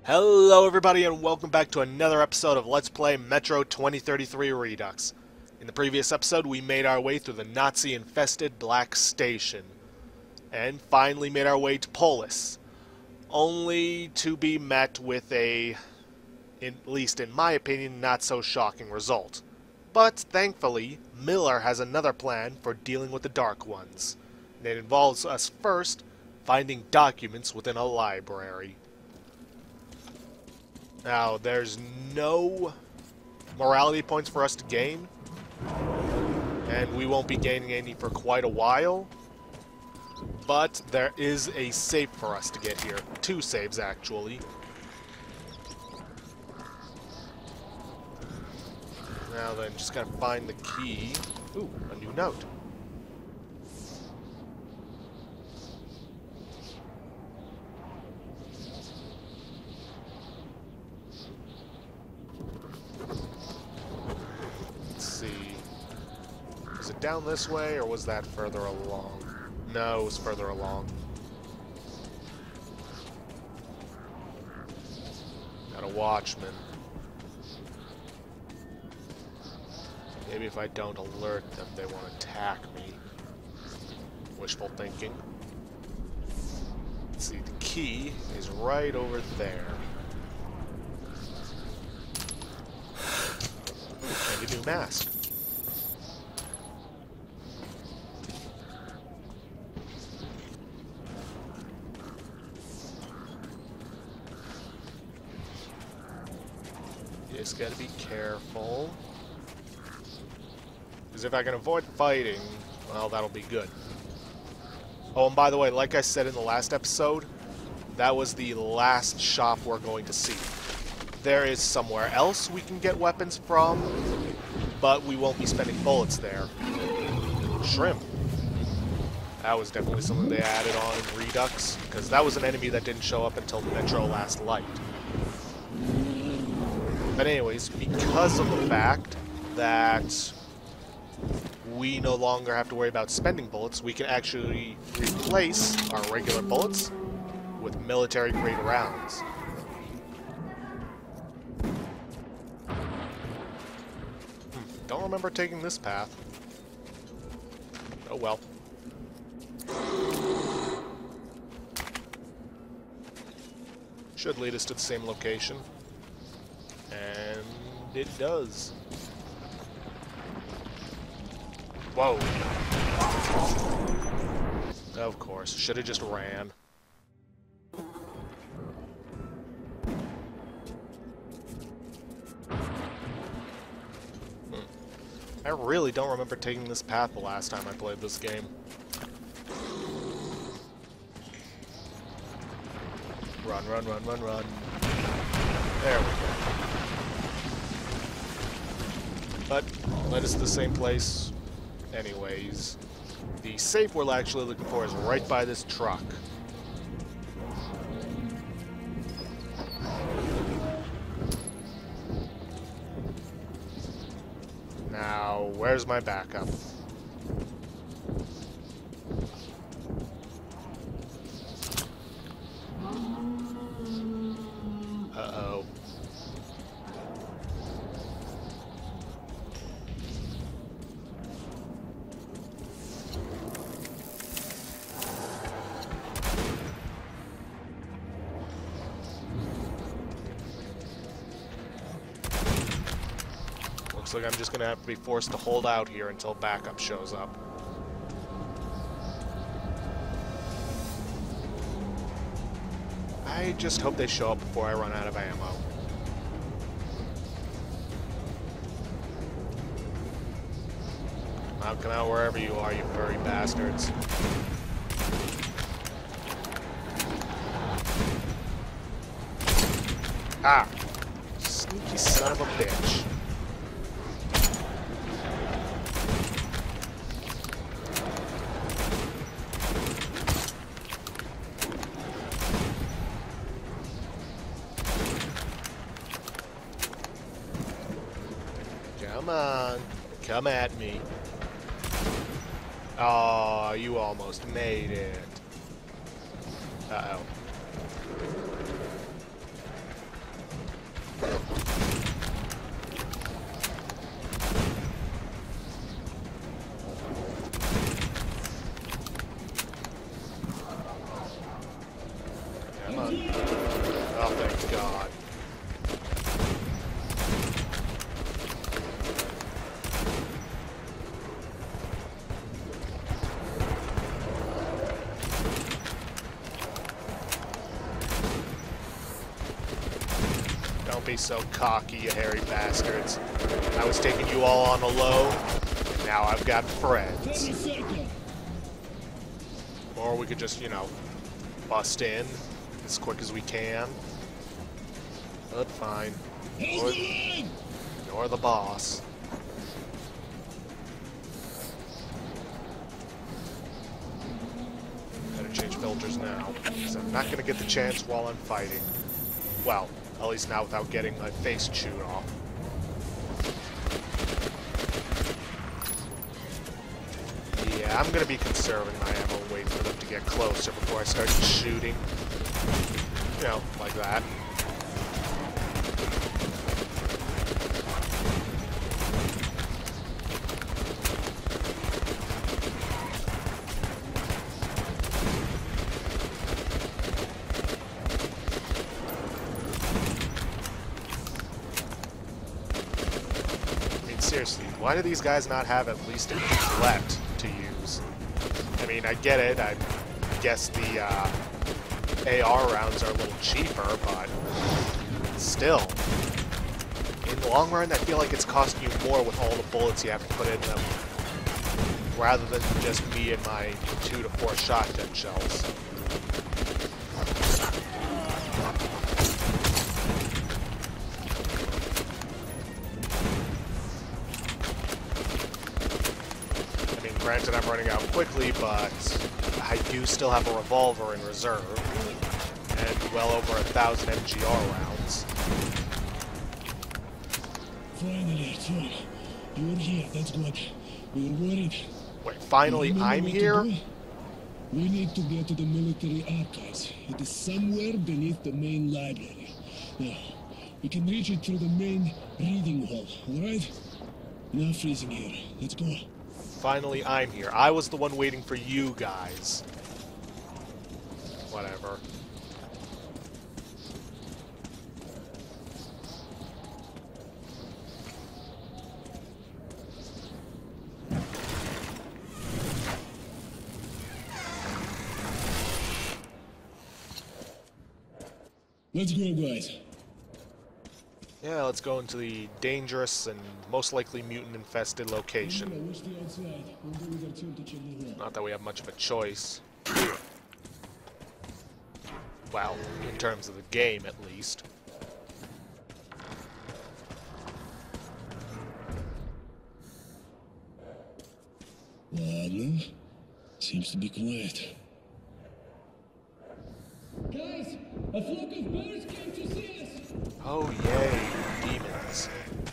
Hello everybody and welcome back to another episode of Let's Play Metro 2033 Redux. In the previous episode we made our way through the Nazi-infested Black Station, and finally made our way to Polis, only to be met with a, at least in my opinion, not so shocking result. But thankfully, Miller has another plan for dealing with the Dark Ones, and it involves us first finding documents within a library. Now, there's no morality points for us to gain, and we won't be gaining any for quite a while, but there is a save for us to get here. Two saves, actually. Now then, just gotta find the key. Ooh, a new note. Down this way, or was that further along? No, it was further along. Got a watchman. Maybe if I don't alert them, they won't attack me. Wishful thinking. Let's see, the key is right over there. And a new mask. Just gotta be careful. Because if I can avoid fighting, well, that'll be good. Oh, and by the way, like I said in the last episode, that was the last shop we're going to see. There is somewhere else we can get weapons from, but we won't be spending bullets there. Shrimp. That was definitely something they added on in Redux, because that was an enemy that didn't show up until Metro Last Light. But anyways, because of the fact that we no longer have to worry about spending bullets, we can actually replace our regular bullets with military-grade rounds. Don't remember taking this path. Oh well. Should lead us to the same location. And it does. Whoa. Of course. Should have just ran. I really don't remember taking this path the last time I played this game. Run, run, run, run, run. There we go. But led us to the same place anyways. The safe we're actually looking for is right by this truck. Now, where's my backup? Uh-oh. Looks like I'm just gonna have to be forced to hold out here until backup shows up. I just hope they show up before I run out of ammo. Come out wherever you are, you furry bastards. Ah! Sneaky son of a bitch. Come on. Come at me. Oh, you almost made it. Uh-oh. Oh, thank God. Don't be so cocky, you hairy bastards. I was taking you all on the low, and now I've got friends. Or we could just, you know, bust in as quick as we can. But fine. You're the boss. Better change filters now, because I'm not going to get the chance while I'm fighting. Well, at least not without getting my face chewed off. Yeah, I'm going to be conserving my ammo and wait for them to get closer before I start shooting. You know, like that. Seriously, why do these guys not have at least a collet to use? I mean, I get it. I guess the AR rounds are a little cheaper, but still. In the long run, I feel like it's costing you more with all the bullets you have to put in them, rather than just me and my 2 to 4 shotgun shells. Granted, I'm running out quickly, but I do still have a revolver in reserve, and well over 1,000 MGR rounds. Finally, Artyom, you're here. That's good. We were worried. Wait, finally I'm here? We need to get to the military archives. It is somewhere beneath the main library. Now, we can reach it through the main reading hall, alright? Enough freezing here. Let's go. Finally, I'm here. I was the one waiting for you guys. Whatever. Let's go, guys. Yeah, let's go into the dangerous and most likely mutant-infested location. Not that we have much of a choice. Well, in terms of the game, at least. Ладно. Seems to be quiet. Guys, a flock of birds came to see us. Oh, yay, demons.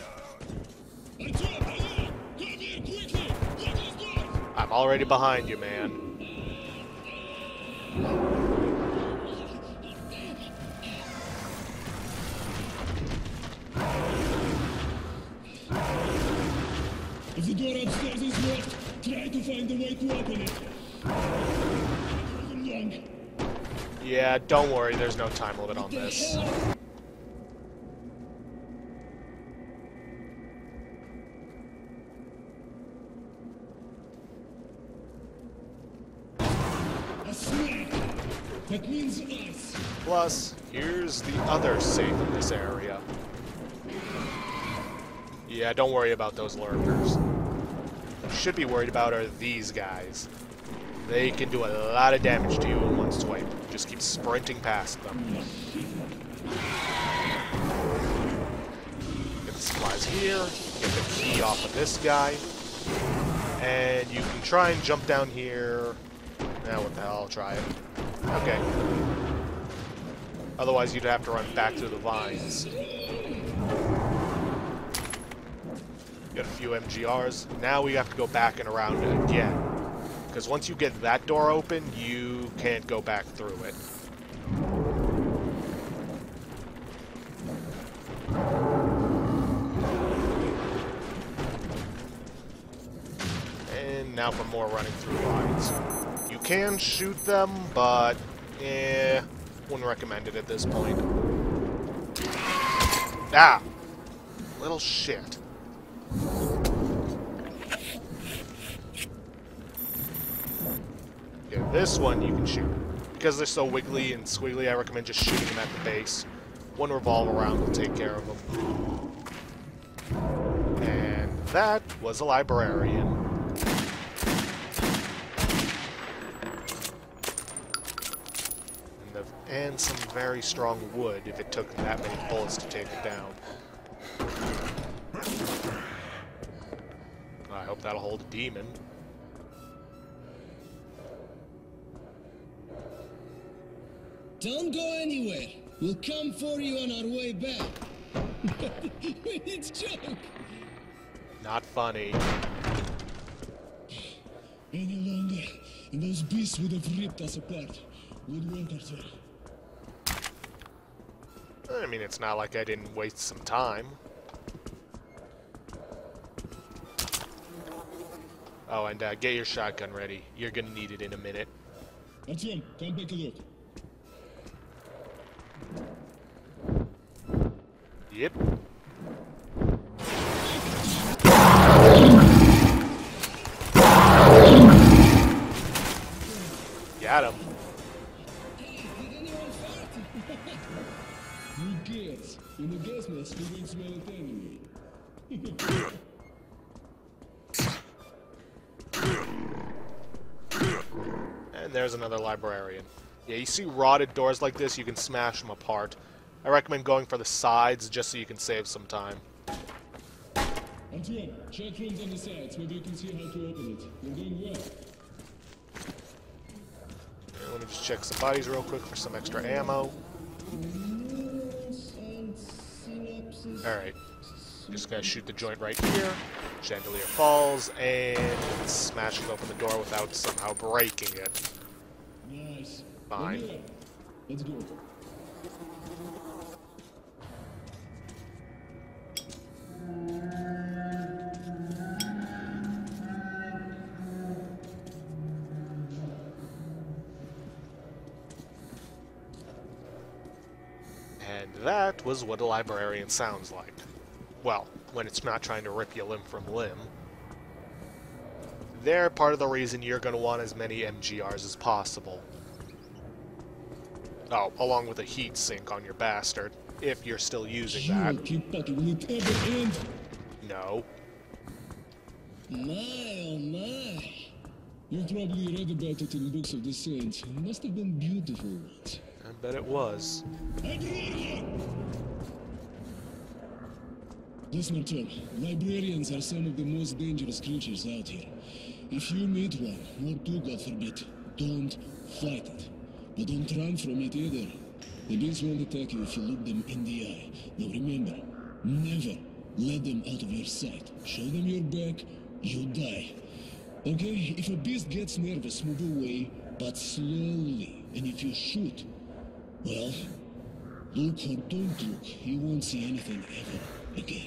I'm already behind you, man. If the door upstairs is locked, try to find a way to open it. Yeah, don't worry, there's no time limit on this. That means us. Plus, here's the other safe in this area. Yeah, don't worry about those lurkers. What you should be worried about are these guys. They can do a lot of damage to you in one swipe. Just keep sprinting past them. Get the supplies here, get the key off of this guy, and you can try and jump down here. Now, what the hell, I'll try it. Okay. Otherwise, you'd have to run back through the vines. Get a few MGRs. Now we have to go back and around again. Because once you get that door open, you can't go back through it. And now for more running through vines. You can shoot them, but Wouldn't recommend it at this point. Ah! Little shit. Yeah, this one you can shoot. Because they're so wiggly and squiggly, I recommend just shooting them at the base. One revolver round will take care of them. And that was a librarian. And some very strong wood if it took that many bullets to take it down. I hope that'll hold a demon. Don't go anywhere. We'll come for you on our way back. It's a joke. Not funny. Any longer, and those beasts would have ripped us apart. Good work, Artyom. I mean, it's not like I didn't waste some time. Oh, and get your shotgun ready. You're gonna need it in a minute. Artyom, come take a look. Yep. Got him. Who cares? In the gas mask, we won't smell it anyway. And there's another librarian. Yeah, you see rotted doors like this, you can smash them apart. I recommend going for the sides just so you can save some time. Artyom, check rooms on the sides. Maybe you can see how to open it. You're doing well. Yeah, let me just check some bodies real quick for some extra ammo. Alright. Just gotta shoot the joint right here. Chandelier falls, and smashing open the door without somehow breaking it. Nice. Fine. Anyway, let's go. And that was what a librarian sounds like. Well, when it's not trying to rip you limb from limb. They're part of the reason you're going to want as many MGRs as possible. Oh, along with a heat sink on your bastard, if you're still using that. Will it ever end? No. My, oh my. You've probably read about it in books of the saints. It must have been beautiful ones. I bet it was. Listen, Artyom, librarians are some of the most dangerous creatures out here. If you meet one, or two, God forbid, don't fight it. But don't run from it either. The beasts won't attack you if you look them in the eye. Now remember, never let them out of your sight. Show them your back, you die. Okay, if a beast gets nervous, move away, but slowly. And if you shoot, well, look or don't look, you won't see anything ever again.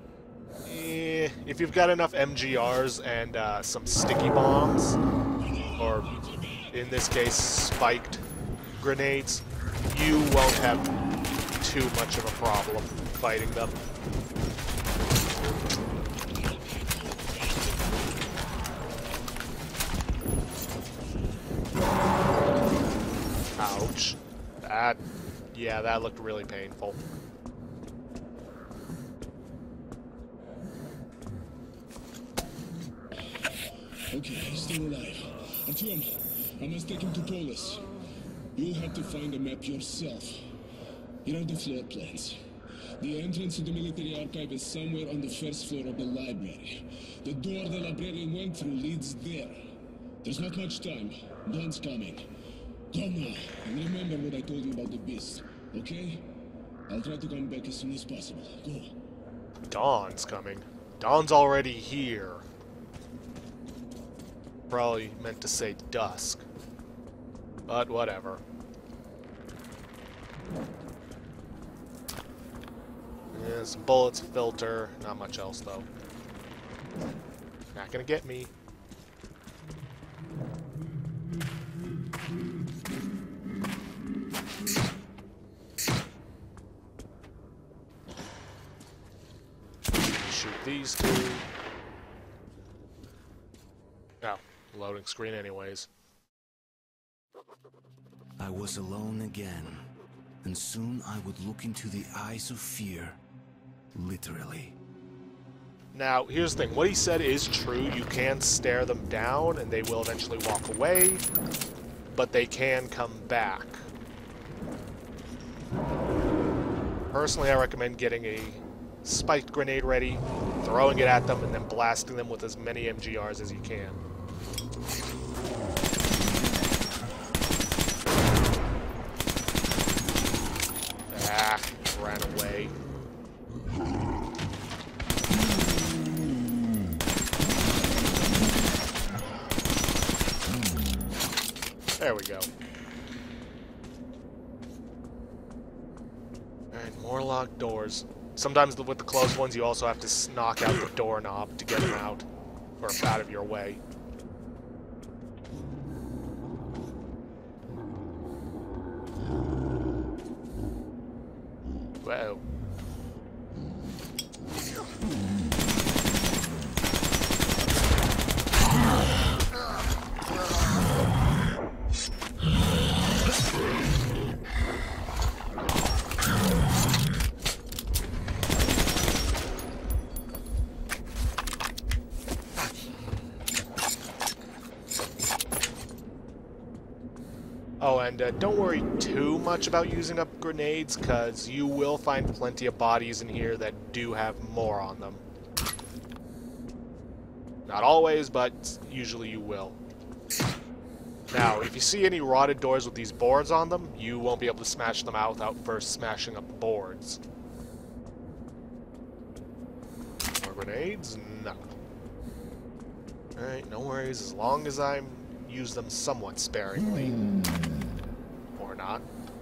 If you've got enough MGRs and some sticky bombs, or in this case, spiked grenades, you won't have too much of a problem fighting them. Ouch. Yeah, that looked really painful. Okay, he's still alive. Artyom, I must take him to Polis. You'll have to find a map yourself. Here are the floor plans. The entrance to the military archive is somewhere on the first floor of the library. The door the librarian went through leads there. There's not much time. Dawn's coming. Come now, and remember what I told you about the beast, okay? I'll try to come back as soon as possible. Go. Dawn's coming. Dawn's already here. Probably meant to say dusk. But whatever. Yeah, some bullets, filter, not much else though. Not gonna get me. shoot these two. Oh, loading screen anyways. I was alone again, and soon I would look into the eyes of fear, literally. Now, here's the thing. What he said is true. You can stare them down, and they will eventually walk away, but they can come back. Personally, I recommend getting a spiked grenade ready, throwing it at them, and then blasting them with as many MGRs as you can. Ah, ran away. There we go. Alright, more locked doors. Sometimes with the closed ones, you also have to knock out the doorknob to get them out, or out of your way. Whoa. Oh, and don't worry too much about using up grenades, because you will find plenty of bodies in here that do have more on them. Not always, but usually you will. Now, if you see any rotted doors with these boards on them, you won't be able to smash them out without first smashing up the boards. More grenades? No. Alright, no worries, as long as I use them somewhat sparingly. Or not.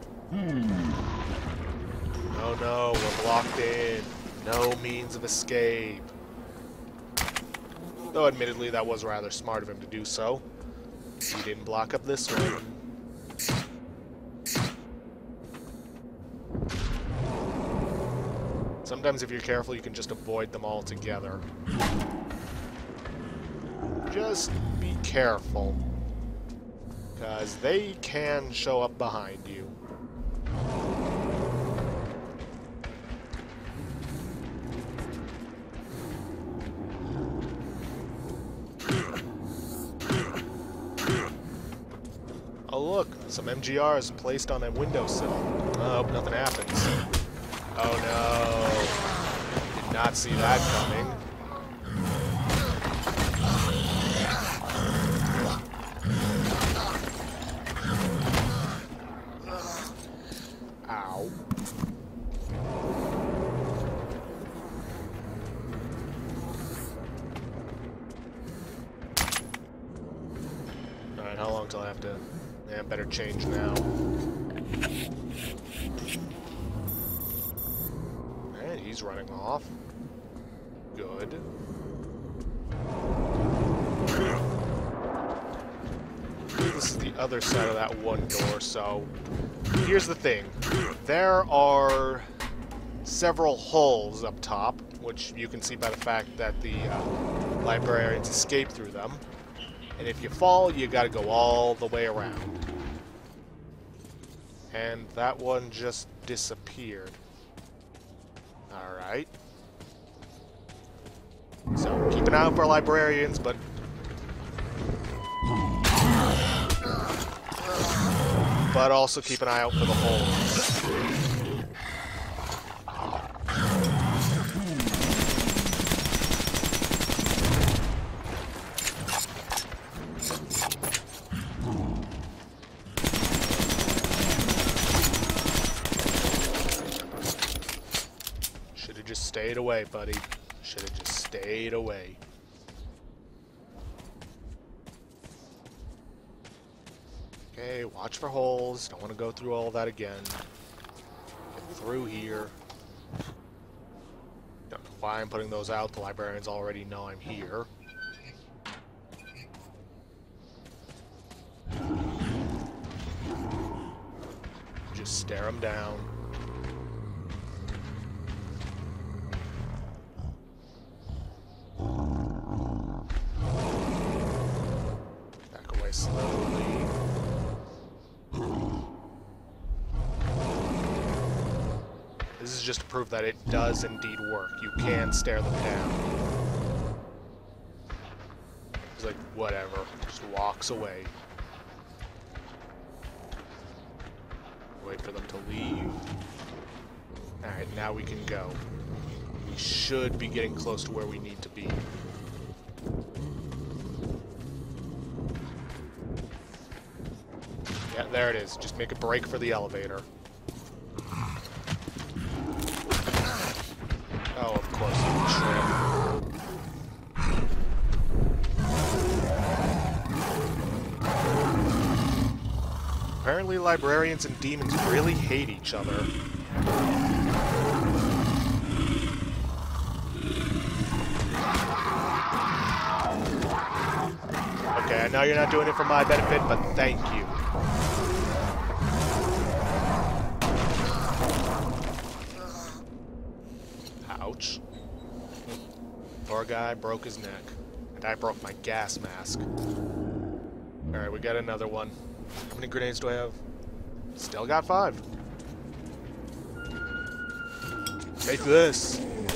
Oh no, we're blocked in. No means of escape. Though admittedly that was rather smart of him to do so. He didn't block up this one. Sometimes if you're careful you can just avoid them altogether. Just be careful, because they can show up behind you. Oh look, some MGRs placed on a windowsill. Oh, nothing happens. Oh no, did not see that coming. Ow. Alright, how long till I have to... Yeah, better change now. Alright, he's running off. Good. This is the other side of that one door, so... Here's the thing. There are several holes up top, which you can see by the fact that the librarians escape through them. And if you fall, you gotta go all the way around. And that one just disappeared. Alright. So, keep an eye out for librarians, but... But also keep an eye out for the holes. Should have just stayed away, buddy. Should have just stayed away. Okay, watch for holes. Don't want to go through all that again. Get through here. Don't know why I'm putting those out. The librarians already know I'm here. Just stare them down. slowly. This is just to prove that it does indeed work. You can stare them down. He's like, whatever. Just walks away. Wait for them to leave. Alright, now we can go. We should be getting close to where we need to be. Yeah, there it is. Just make a break for the elevator. Oh, of course, you trip. Apparently librarians and demons really hate each other. Okay, I know you're not doing it for my benefit, but thank you. Ouch. Poor guy broke his neck. And I broke my gas mask. Alright, we got another one. How many grenades do I have? Still got 5. Take this.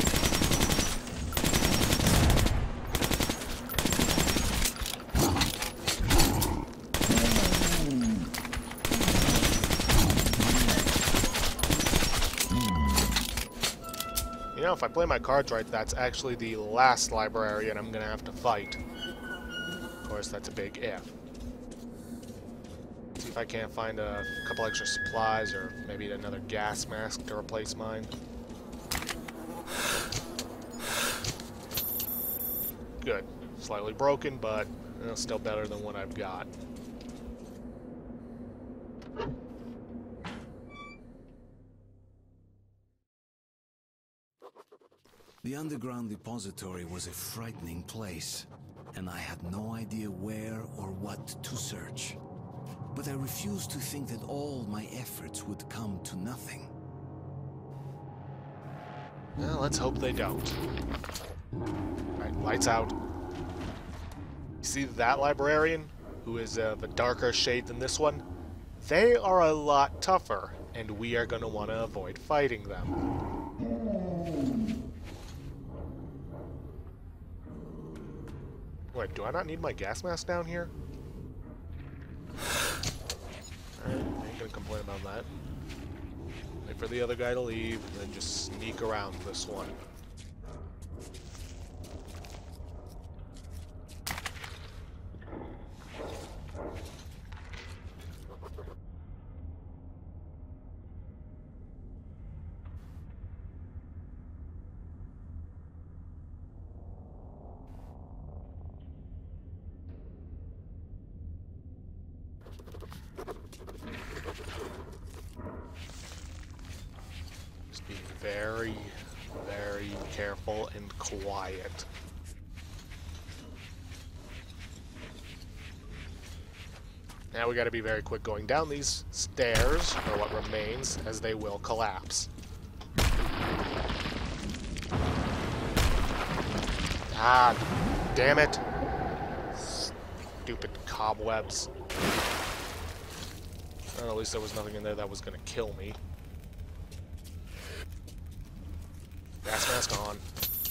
You know, if I play my cards right, that's actually the last librarian I'm gonna have to fight. Of course, that's a big if. See if I can't find a couple extra supplies or maybe another gas mask to replace mine. Good. Slightly broken, but still better than what I've got. The underground depository was a frightening place, and I had no idea where or what to search. But I refused to think that all my efforts would come to nothing. Well, let's hope they don't. Alright, lights out. You see that librarian, who is of a darker shade than this one? They are a lot tougher, and we are going to want to avoid fighting them. Wait, do I not need my gas mask down here? Alright, I ain't gonna complain about that. Wait for the other guy to leave, and then just sneak around this one. Just be very, very careful and quiet. Now we gotta be very quick going down these stairs, or what remains, as they will collapse. Ah, damn it. Stupid cobwebs. Well, at least there was nothing in there that was gonna kill me. Gas mask on.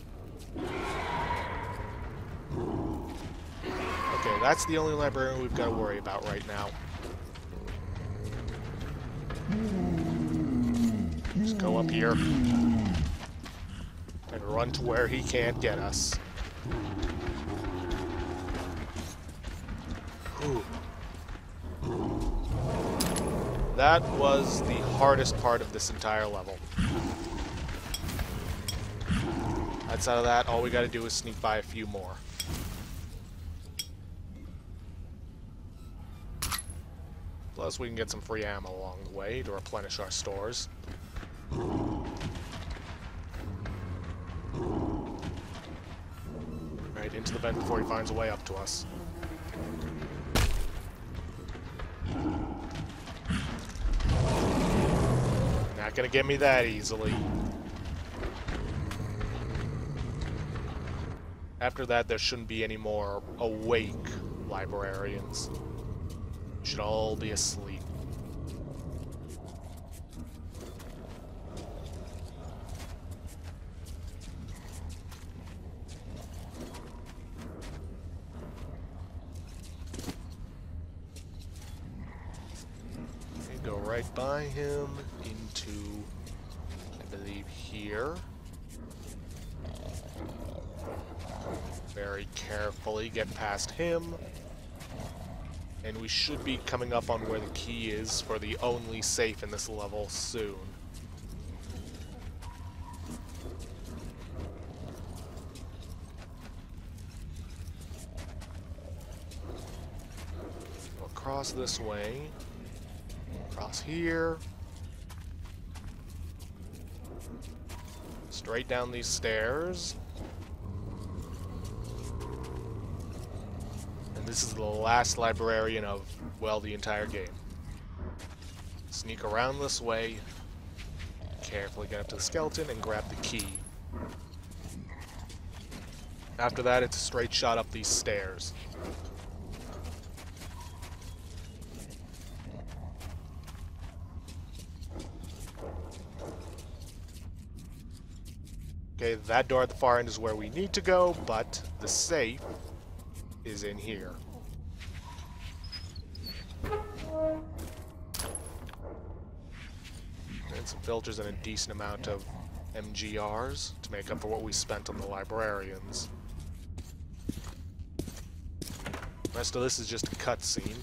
Okay, that's the only librarian we've got to worry about right now. Just go up here and run to where he can't get us. Whew. That was the hardest part of this entire level. Outside of that, all we gotta do is sneak by a few more. Plus, we can get some free ammo along the way to replenish our stores. Right, into the vent before he finds a way up to us. Not gonna get me that easily. After that, there shouldn't be any more awake librarians. Should all be asleep. Okay, go right by him into, I believe, here. Very carefully get past him. And we should be coming up on where the key is for the only safe in this level soon. We'll cross this way. Cross here. Straight down these stairs. This is the last librarian of, well, the entire game. Sneak around this way, carefully get up to the skeleton, and grab the key. After that, it's a straight shot up these stairs. Okay, that door at the far end is where we need to go, but the safe is in here. And some filters and a decent amount of MGRs to make up for what we spent on the librarians. The rest of this is just a cutscene.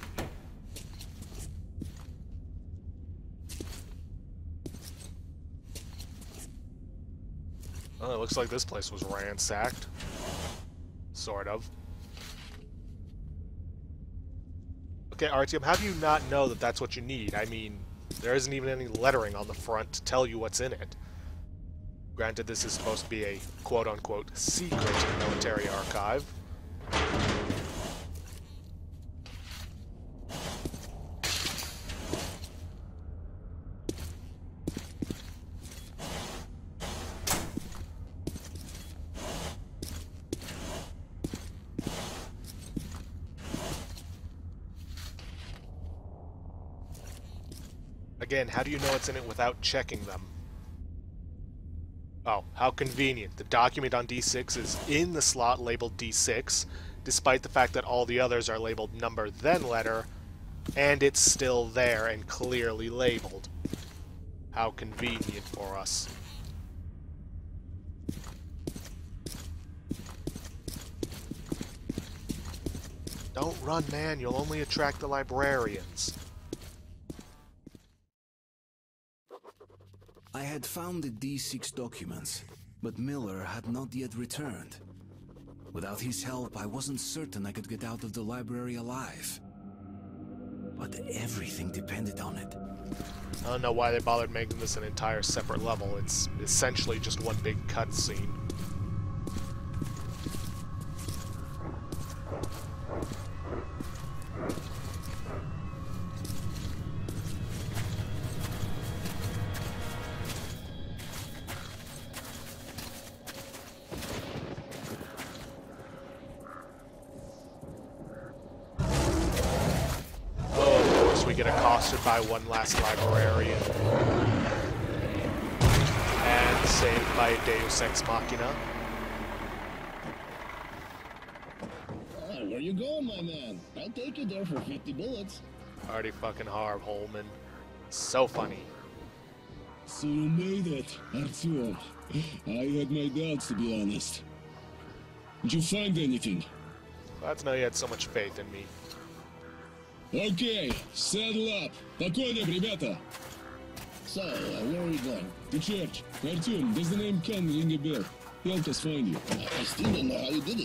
Well, it looks like this place was ransacked. Sort of. Okay, Artyom, how do you not know that that's what you need? I mean, there isn't even any lettering on the front to tell you what's in it. Granted, this is supposed to be a quote-unquote secret military archive. Again, how do you know what's in it without checking them? Oh, how convenient. The document on D6 is in the slot labeled D6, despite the fact that all the others are labeled number then letter, and it's still there and clearly labeled. How convenient for us. Don't run, man. You'll only attract the librarians. I had found the D6 documents, but Miller had not yet returned. Without his help, I wasn't certain I could get out of the library alive. But everything depended on it. I don't know why they bothered making this an entire separate level. It's essentially just one big cutscene. We get accosted by one last librarian. And saved by a Deus Ex Machina. Oh, where you going, my man? I'll take you there for 50 bullets. Already fucking hard, Holman. So funny. So you made it, Artyom. I had my doubts, to be honest. Did you find anything? Glad to know you had so much faith in me. Okay, saddle up. По коням, ребята. So, where are we going? To church. Artyom, does the name Ken ring a bell? Help us find you. I still don't know how you did it.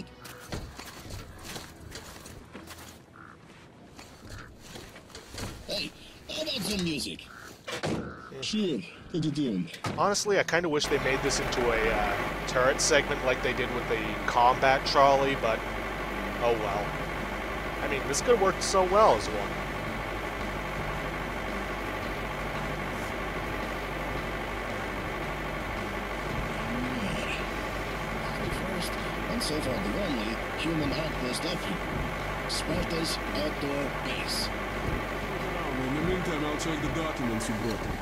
Hey, how about some music? Sure, put it in. Honestly, I kind of wish they made this into a turret segment like they did with the combat trolley, but oh well. I mean, this could have worked so well as one. The first, and so far the only, human outpost up here. Sparta's outdoor base. meantime, I'll check the documents you brought me.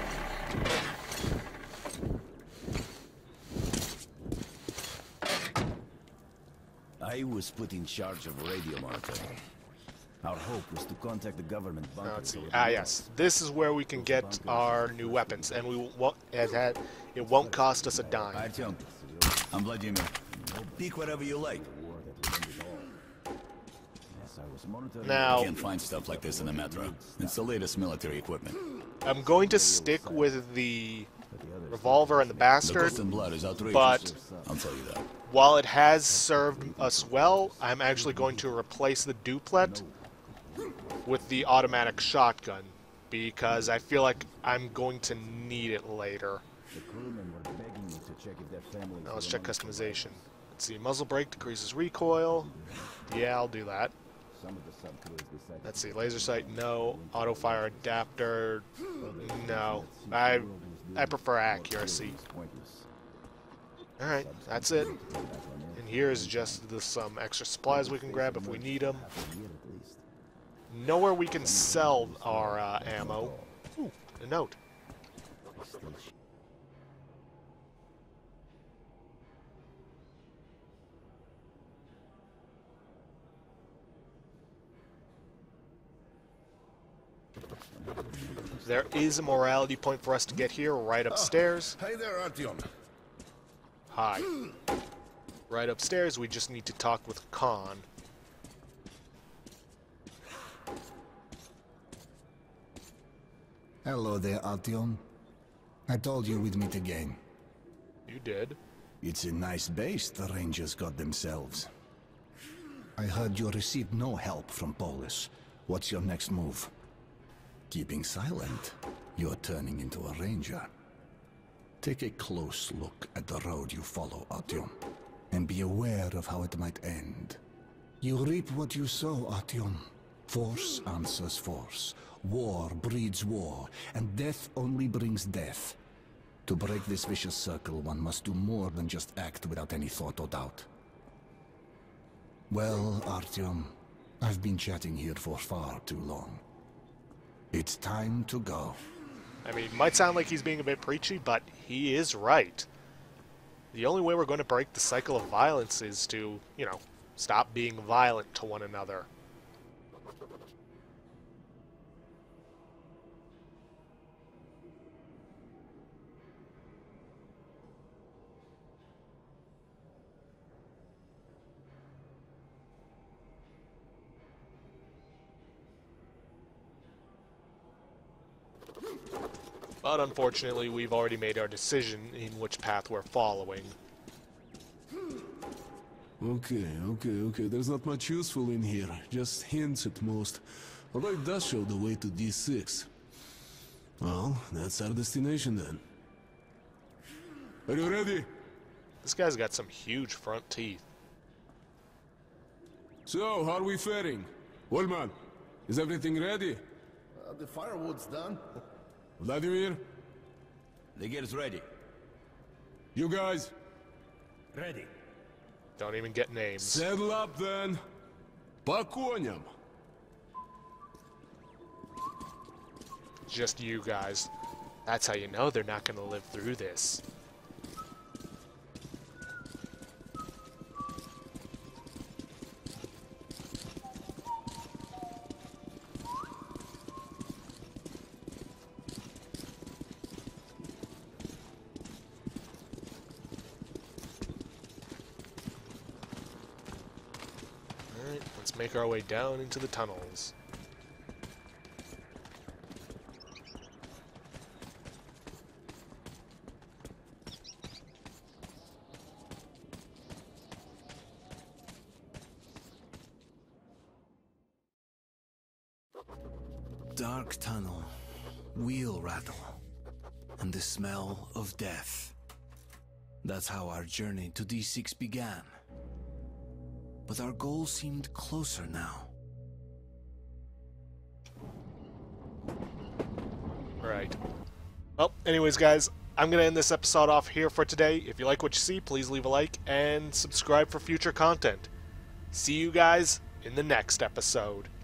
I was put in charge of radio monitoring. Our hope was to contact the government bunker. Let's see. Ah, yes. This is where we can get our new weapons, and we won't. It won't cost us a dime. Artyom, I'm Vladimir. Pick whatever you like. Now, You can't find stuff like this in the metro. It's the latest military equipment. I'm going to stick with the revolver and the The bastard, cost in blood is outrageous. but I'll tell you that. while it has served us well, I'm actually going to replace the duplet with the automatic shotgun, because I feel like I'm going to need it later. Now let's check customization. Let's see, muzzle brake decreases recoil. Yeah, I'll do that. Let's see, laser sight, no. Auto fire adapter, no. I prefer accuracy. Alright, that's it. And here is just some extra supplies we can grab if we need them. Nowhere we can sell our ammo. Ooh, a note. There is a morality point for us to get here, right upstairs. Hey there, Artyom. Hi. Right upstairs, we just need to talk with Khan. Hello there, Artyom. I told you we'd meet again. You did. It's a nice base the Rangers got themselves. I heard you received no help from Polis. What's your next move? Keeping silent, you're turning into a Ranger. Take a close look at the road you follow, Artyom, and be aware of how it might end. You reap what you sow, Artyom. Force answers force. War breeds war, and death only brings death. To break this vicious circle, one must do more than just act without any thought or doubt. Well, Artyom, I've been chatting here for far too long. It's time to go. I mean, it might sound like he's being a bit preachy, but he is right. The only way we're going to break the cycle of violence is to, you know, stop being violent to one another. But unfortunately, we've already made our decision in which path we're following. Okay. There's not much useful in here. Just hints at most. Although it does show the way to D6. Well, that's our destination then. Are you ready? This guy's got some huge front teeth. So, how are we faring? Wallman, is everything ready? The firewood's done. Vladimir? The gear's ready. You guys? Ready. Don't even get names. Saddle up then. По коням. Just you guys. That's how you know they're not going to live through this. Alright, let's make our way down into the tunnels. Dark tunnel, wheel rattle, and the smell of death. That's how our journey to D6 began. But our goal seemed closer now. Right. Well, anyways, guys, I'm going to end this episode off here for today. If you like what you see, please leave a like and subscribe for future content. See you guys in the next episode.